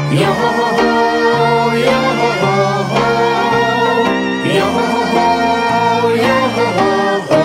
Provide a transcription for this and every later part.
Yo ho ho ho, yo ho ho ho, yo ho ho ho, yo ho ho ho.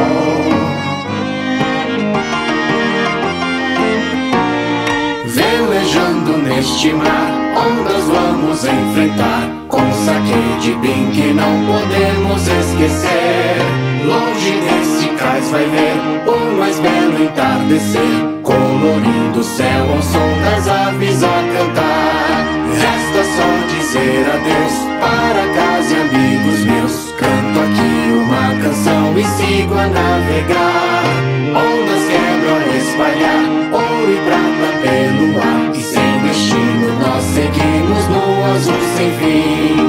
Velejando neste mar, ondas vamos enfrentar, com saque de bim que não podemos esquecer. Longe desse cais vai ver o mais belo entardecer, colorindo o céu ao som das aves a cantar. Resta só dizer adeus para casa e amigos meus. Canto aqui uma canção e sigo a navegar. Ondas quebram a espalhar ouro e prata pelo ar, e sem destino nós seguimos no azul sem fim.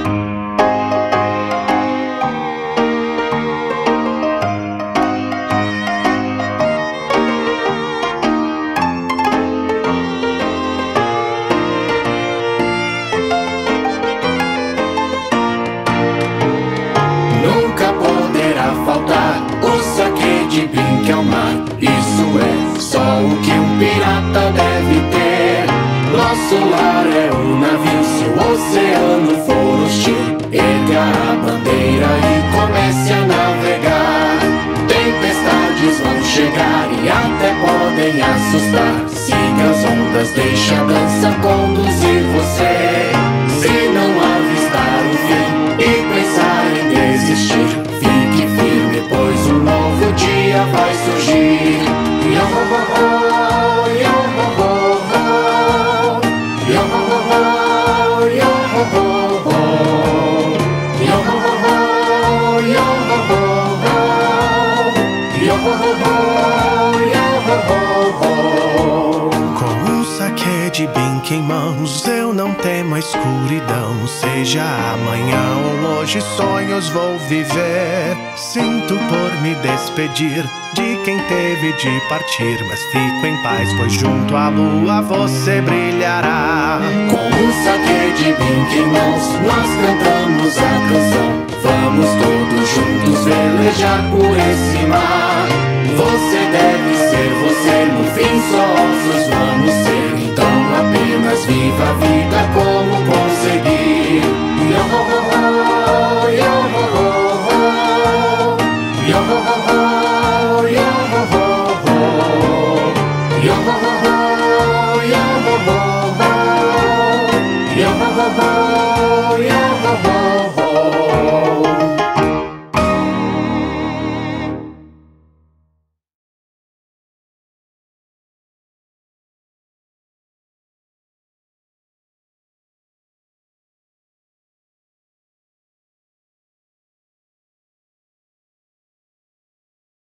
O saque de bim que é o mar, isso é só o que um pirata deve ter. Nosso lar é um navio, se o oceano for hostil, erga a bandeira e comece a navegar. Tempestades vão chegar e até podem assustar. Siga as ondas, deixa a dança conduzir você. Se não avistar o fim e pensar em desistir, fique firme, pois um novo dia vai surgir. Yo ho ho ho, yo ho ho ho, yo ho ho ho, yo ho ho ho, yo ho ho ho, yo ho ho ho, yo ho ho ho, yo ho ho ho. Com um saque de bim em mãos, eu não temo a escuridão. Seja amanhã ou hoje, sonhos vou viver. Sinto por me despedir de quem teve de partir, mas fico em paz, pois junto à lua você brilhará. Com um saque de bim em mãos, nós cantamos a canção. Vamos todos juntos velejar por esse mar. Você deve ser você, no fim só ossos vamos